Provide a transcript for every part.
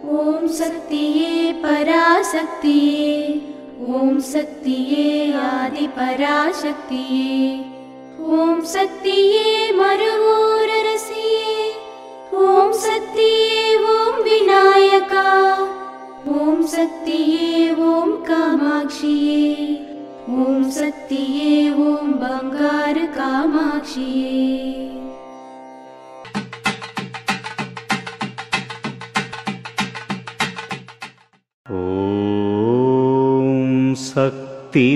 ओम शक्तिये पराशक्तिये, ओम शक्तिये आदि पराशक्तिये, ओम शक्तिये मरुवोररसिये, ओम शक्तिये ओम विनायका, ओम शक्तिये ओम कामाक्षिये, ओम शक्तिये ओम बंगार कामाक्षिये। ओम शक्ति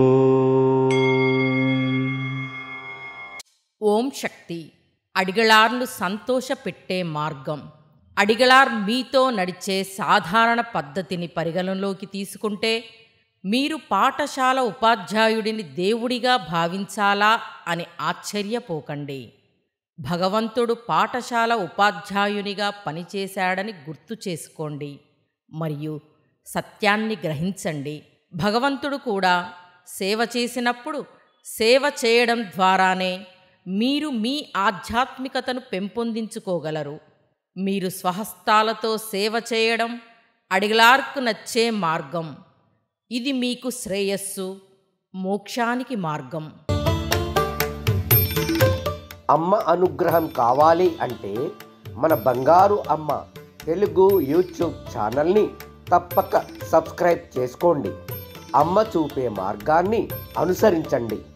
ఓం శక్తి అడిగళార్ను సంతోషపెట్టే మార్గం. అడిగళార్ మీతో నడిచే సాధారణ పద్ధతిని పరిగణలోకి తీసుకుంటే మీరు పాఠశాల ఉపాధ్యాయుడిని దేవుడిగా భావించాలా అని ఆశ్చర్యపోకండి. భగవంతుడు పాఠశాల ఉపాధ్యాయునిగా పనిచేశాడని గుర్తు చేసుకోండి మరియు సత్యాన్ని గ్రహించండి. భగవంతుడు కూడా సేవ చేసినప్పుడు సేవ చేయడం ద్వారానే మీరు మీ ఆధ్యాత్మికతను పెంపొందించుకోగలరు. మీరు స్వహస్తాలతో సేవ చేయడం అడిగలార్కు నచ్చే మార్గం. ఇది మీకు శ్రేయస్సు, మోక్షానికి మార్గం. అమ్మ అనుగ్రహం కావాలి అంటే మన బంగారు అమ్మ తెలుగు యూట్యూబ్ ఛానల్ని తప్పక సబ్స్క్రైబ్ చేసుకోండి. అమ్మ చూపే మార్గాన్ని అనుసరించండి.